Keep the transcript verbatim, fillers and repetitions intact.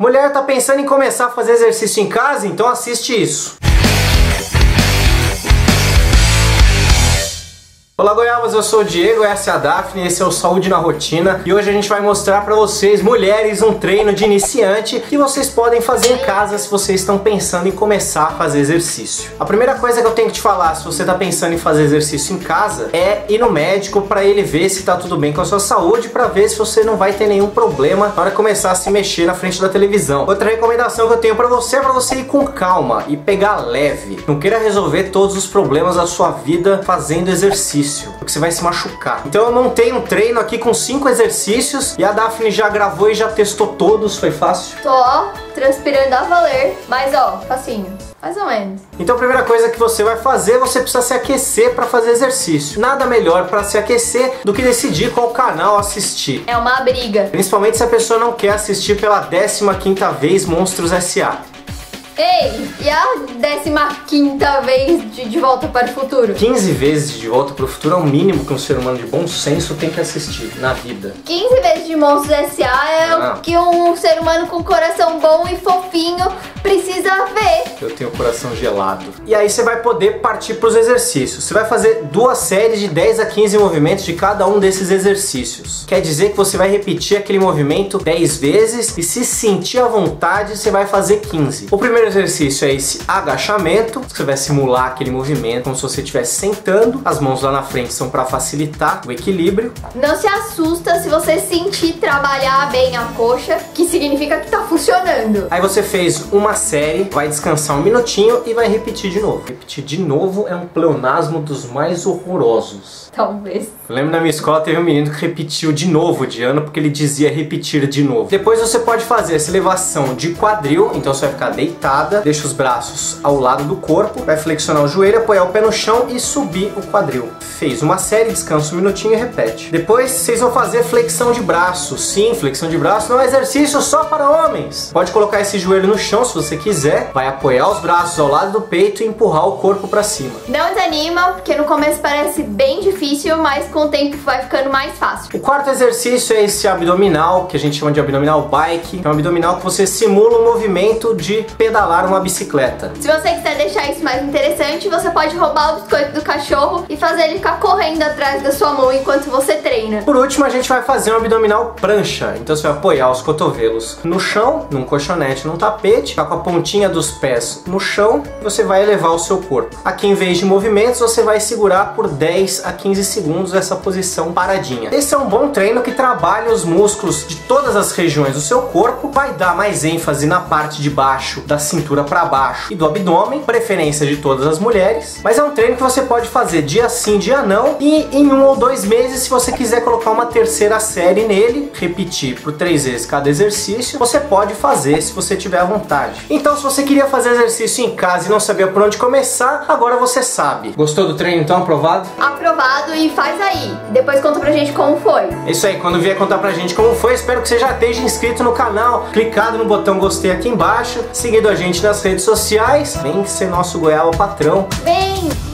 Mulher tá pensando em começar a fazer exercício em casa? Então assiste isso. Olá, goiabas, eu sou o Diego, essa é a Daphne, esse é o Saúde na Rotina e hoje a gente vai mostrar pra vocês, mulheres, um treino de iniciante que vocês podem fazer em casa se vocês estão pensando em começar a fazer exercício. A primeira coisa que eu tenho que te falar, se você tá pensando em fazer exercício em casa, é ir no médico pra ele ver se tá tudo bem com a sua saúde, pra ver se você não vai ter nenhum problema na hora de começar a se mexer na frente da televisão. Outra recomendação que eu tenho pra você é pra você ir com calma e pegar leve. Não queira resolver todos os problemas da sua vida fazendo exercício, porque você vai se machucar. Então eu montei um treino aqui com cinco exercícios e a Daphne já gravou e já testou todos. Foi fácil? Tô, ó, transpirando a valer, mas ó, facinho, mais ou menos. Então a primeira coisa que você vai fazer, você precisa se aquecer para fazer exercício. Nada melhor para se aquecer do que decidir qual canal assistir. É uma briga. Principalmente se a pessoa não quer assistir pela décima quinta vez Monstros S A Ei, e a décima quinta vez de De Volta para o Futuro? quinze vezes de De Volta para o Futuro é o mínimo que um ser humano de bom senso tem que assistir na vida. quinze vezes de Monstros S A é ah. o que um ser humano com coração bom e fofinho precisa ver. Eu tenho o coração gelado. E aí você vai poder partir para os exercícios. Você vai fazer duas séries de dez a quinze movimentos de cada um desses exercícios. Quer dizer que você vai repetir aquele movimento dez vezes e se sentir à vontade, você vai fazer quinze. O primeiro exercício é esse agachamento. Você vai simular aquele movimento como se você estivesse sentando. As mãos lá na frente são para facilitar o equilíbrio. Não se assusta se você sentir trabalhar bem a coxa, que significa que tá funcionando. Aí você fez uma série, vai descansar um minutinho e vai repetir de novo. Repetir de novo é um pleonasmo dos mais horrorosos. Talvez. Eu lembro na minha escola teve um menino que repetiu de novo de ano porque ele dizia repetir de novo. Depois você pode fazer essa elevação de quadril, então você vai ficar deitada, deixa os braços ao lado do corpo, vai flexionar o joelho, apoiar o pé no chão e subir o quadril. Fez uma série, descansa um minutinho e repete. Depois vocês vão fazer flexão de braço. Sim, flexão de braço não é exercício só para homens. Pode colocar esse joelho no chão se você quiser, vai apoiar os braços ao lado do peito e empurrar o corpo para cima. Não desanima, porque no começo parece bem difícil, mas com o tempo vai ficando mais fácil. O quarto exercício é esse abdominal, que a gente chama de abdominal bike. É um abdominal que você simula o movimento de pedalar uma bicicleta. Se você quiser deixar isso mais interessante, você pode roubar o biscoito do cachorro e fazer ele ficar correndo atrás da sua mão enquanto você treina. Por último, a gente vai fazer um abdominal prancha. Então você vai apoiar os cotovelos no chão, num colchonete, num tapete, tá com a pontinha dos pés no chão e você vai elevar o seu corpo. Aqui, em vez de movimentos, você vai segurar por dez a quinze segundos essa posição paradinha. Esse é um bom treino que trabalha os músculos de todas as regiões do seu corpo, vai dar mais ênfase na parte de baixo, da cintura para baixo e do abdômen, preferência de todas as mulheres, mas é um treino que você pode fazer dia sim, dia não, e em um ou dois meses, se você quiser colocar uma terceira série nele, repetir por três vezes cada exercício, você pode fazer se você tiver à vontade. Então, se você queria fazer exercício em casa e não sabia por onde começar, agora você sabe. Gostou do treino então? Aprovado? Aprovado, e faz aí. Depois conta pra gente como foi. É isso aí, quando vier contar pra gente como foi, espero que você já esteja inscrito no canal, clicado no botão gostei aqui embaixo, seguido a gente nas redes sociais. Vem ser nosso goiaba patrão. Vem!